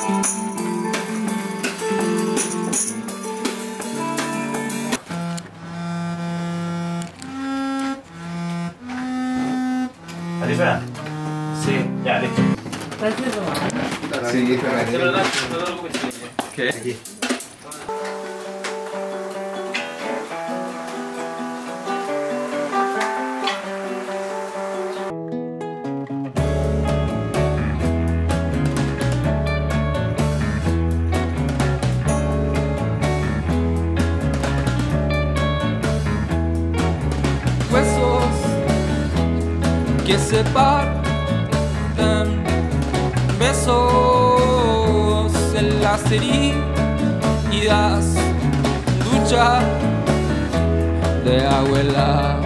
¿Así suena? Sí, ya, listo. Sí, ¿qué? aquí. Huesos que se parten, besos en las heridas, ducha de abuela,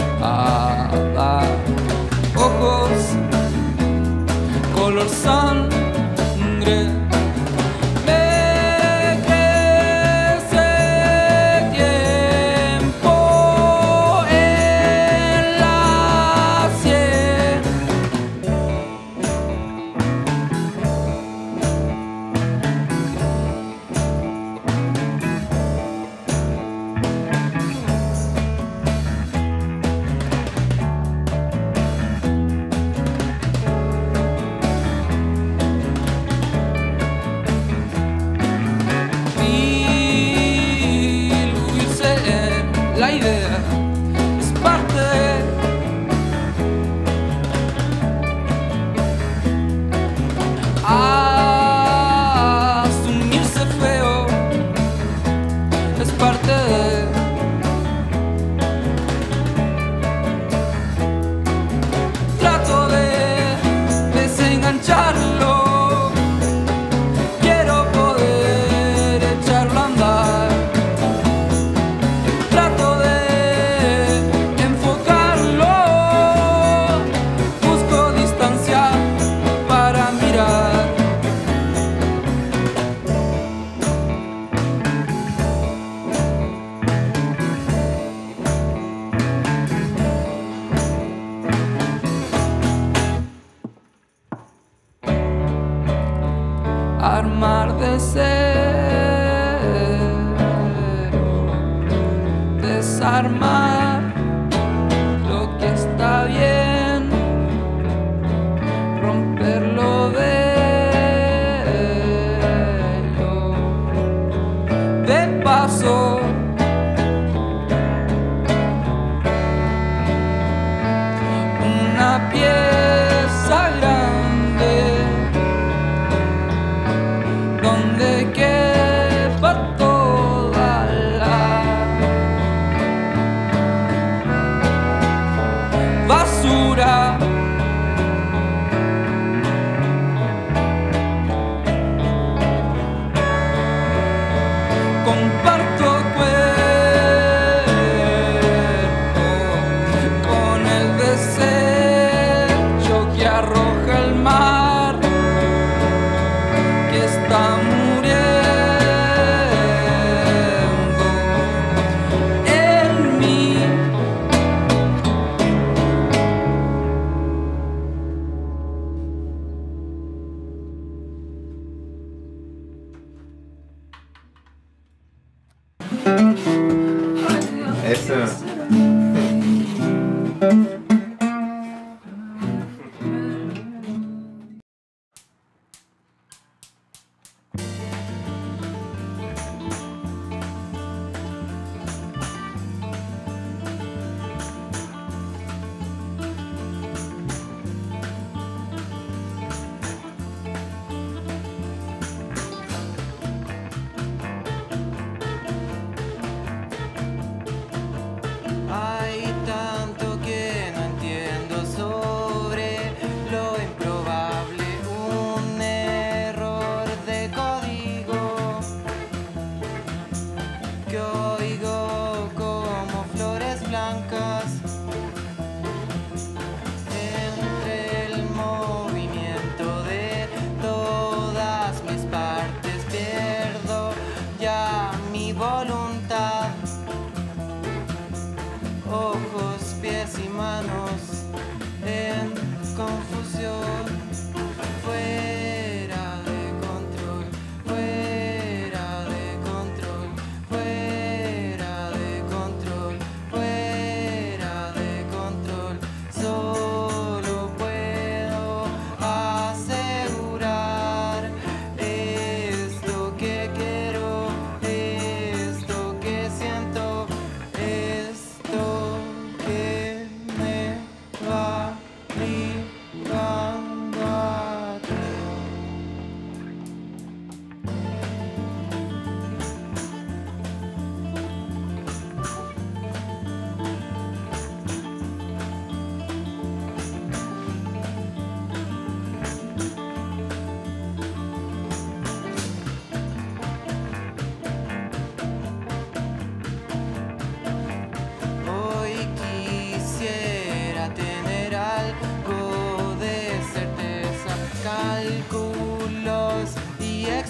ojos color sangre. La idea es parte de asumirse feo, es parte de trato de desengancharlo, quiero poder echarlo a andar. Armar de cero, desarmar lo que está bien, romper lo bello, de paso. Una pieza grande donde quepa toda la basura. Comparto cuerpo con el desecho que arroja el mar, que está muriendo en mí. Eso.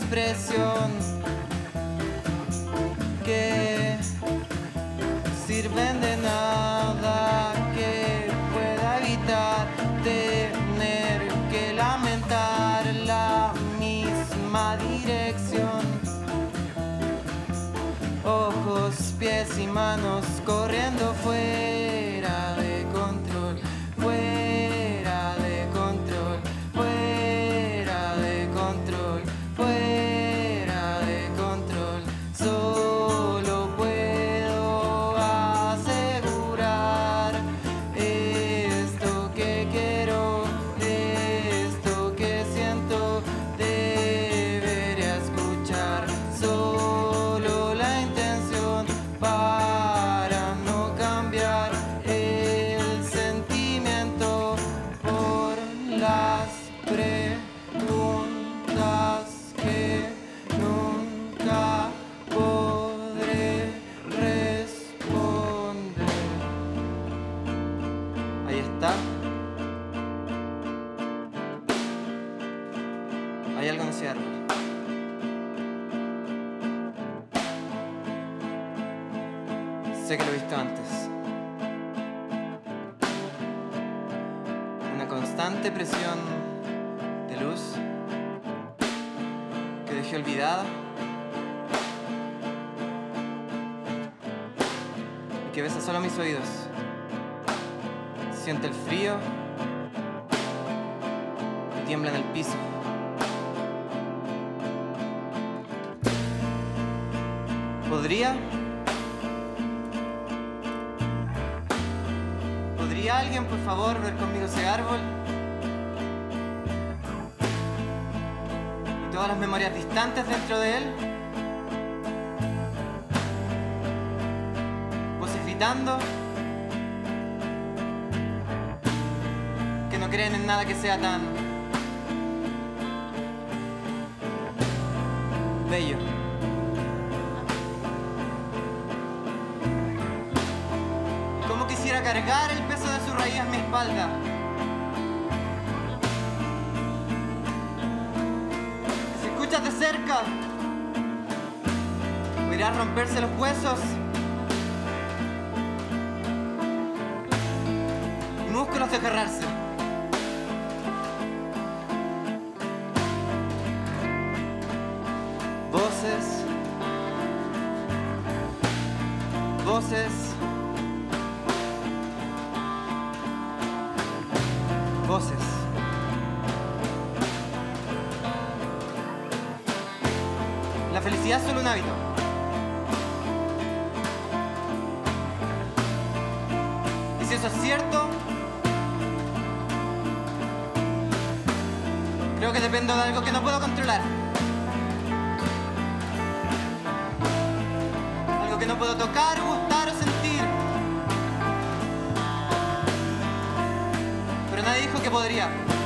impresión que sirven de nada, que pueda evitar tener que lamentar la misma dirección. Ojos, pies y manos corriendo fuera de control, fuera de control, fuera de control, fuera de control. Solo puedo asegurar esto que quiero, esto que siento, debería escuchar solo la intención para no cambiar el sentimiento por las preguntas que nunca podré responder. Ahí está. Hay algo en ese árbol. Sé que lo he visto antes. Una constante presión de luz que dejé olvidada y que besa solo mis oídos. Siente el frío y tiembla en el piso. ¿Podría alguien, por favor, ver conmigo ese árbol? Y todas las memorias distantes dentro de él. Voces gritando que no creen en nada que sea tan bello. Cómo quisiera cargar el peso de su raíz a mi espalda. Si escuchas de cerca, oirás romperse los huesos y músculos desgarrarse. Voces, voces, voces. La felicidad es solo un hábito. Y si eso es cierto, creo que dependo de algo que no puedo controlar. Algo que no puedo tocar, gustar o sentir. Pero nadie dijo que podría.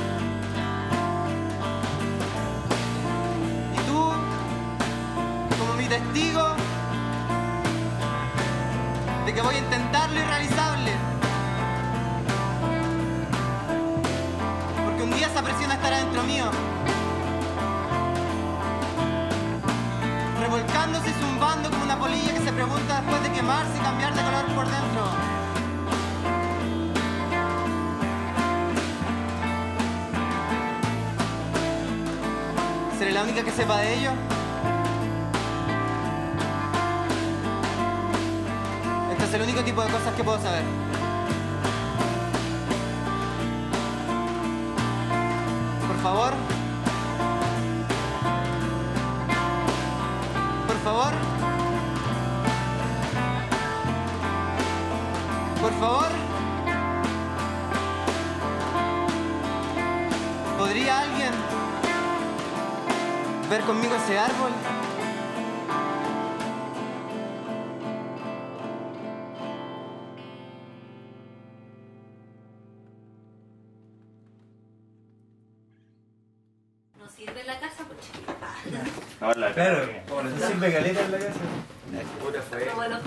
Y tú, como mi testigo de que voy a intentar lo irrealizable. Porque un día esa presión estará dentro mío, revolcándose y zumbando como una polilla que se pregunta después de quemarse y cambiar de color por dentro. ¿Seré la única que sepa de ello? Este es el único tipo de cosas que puedo saber. Por favor. Por favor. Por favor. ¿Podría alguien ver conmigo ese árbol? No sirve la casa, pues chiquita. Ahora Claro, como no se sirve caleta en la casa. Pero bueno,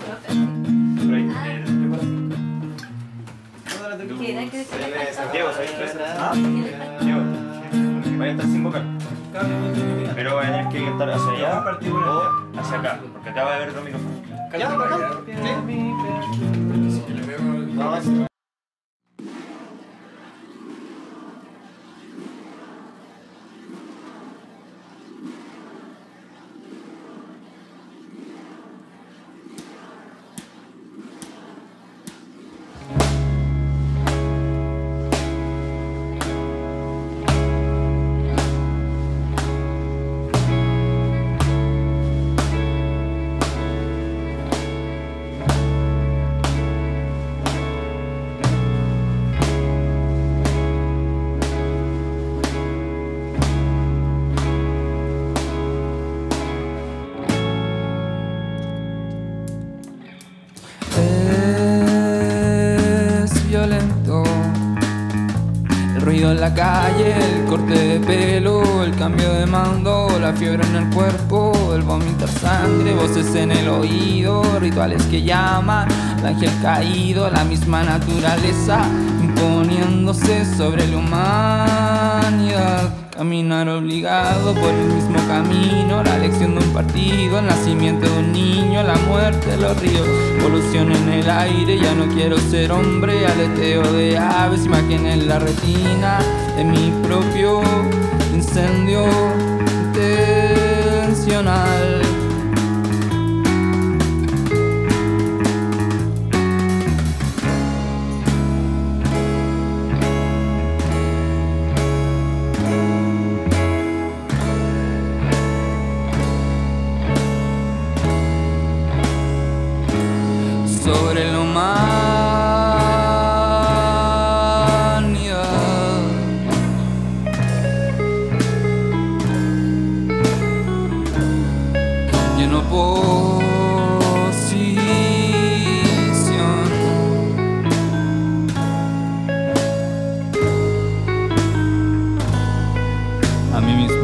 ¿quieren que se le falta? Santiago, ¿sabes qué es? ¿Quieren? Diego, vaya a estar sin vocal. Pero va a tener que saltar hacia allá Yo partí por o allá. hacia acá, porque acá va a haber dos micrófonos. Ya, por acá. Sí. No, así. Es violento el ruido en la calle, el corte de pelo, el cambio de mando, la fiebre en el cuerpo, el vomitar sangre, voces en el oído, rituales que llaman al ángel caído, la misma naturaleza imponiéndose sobre la humanidad. Caminar obligado por el mismo camino, la elección de un partido, el nacimiento de un niño, la muerte de los ríos, polución en el aire, ya no quiero ser hombre, aleteo de aves, imagen en la retina de mi propio incendio intencional. Sobre la humanidad, lleno posición, a mí mismo.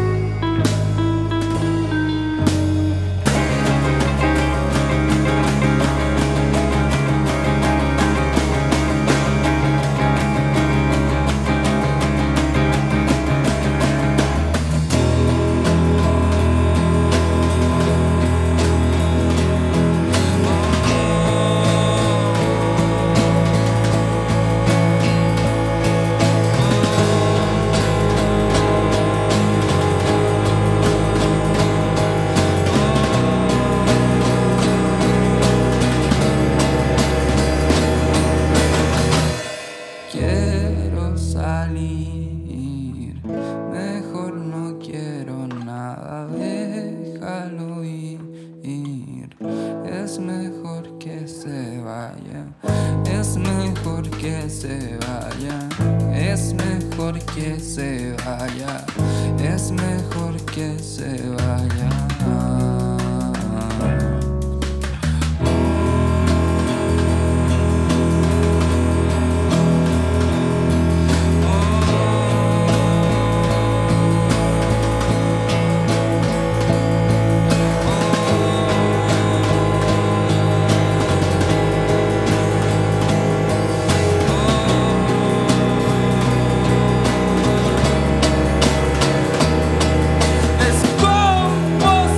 Quiero salir, mejor no quiero nada, déjalo ir. Es mejor que se vaya, es mejor que se vaya, es mejor que se vaya, es mejor que se vaya. Es como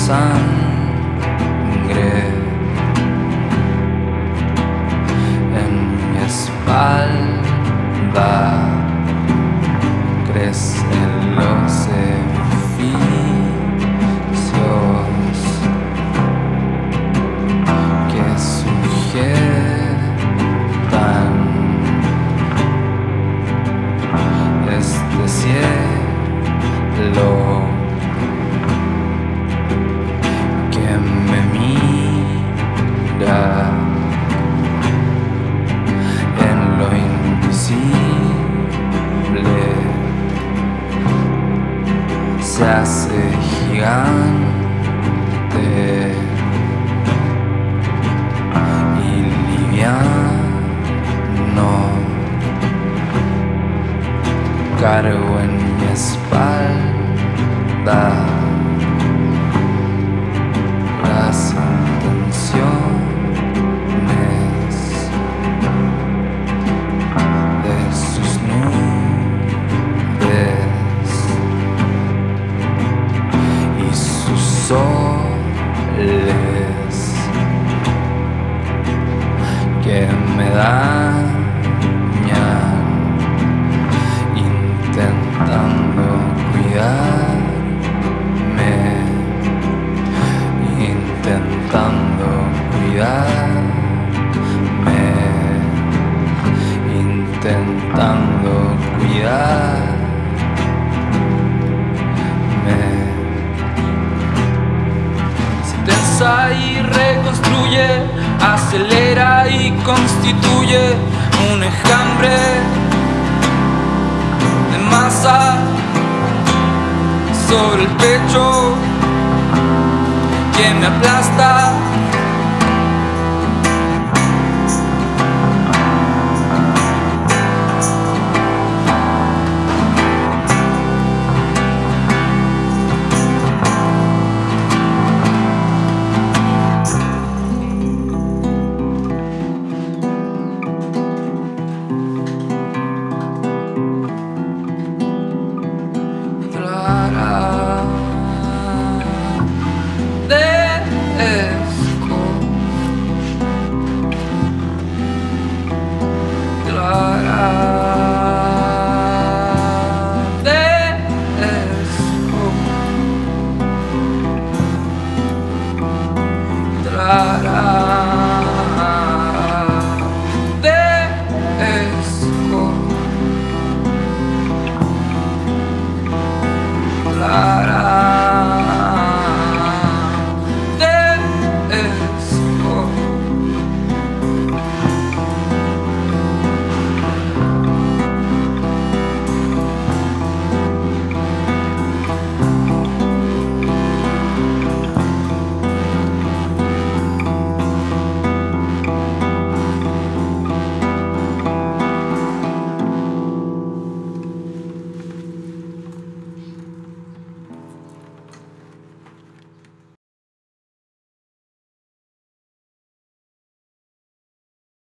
sangre en mi espalda, crecen los edificios que sujetan este cielo que me mira en lo invisible, se hace gigante y liviano. Cargo en mi espalda las intenciones de sus nubes y sus soles que me dañan, intentando cuidarme, intentando cuidarme, intentando cuidarme. Se tensa y reconstruye, acelera y constituye un enjambre de masa sobre el pecho que me aplasta.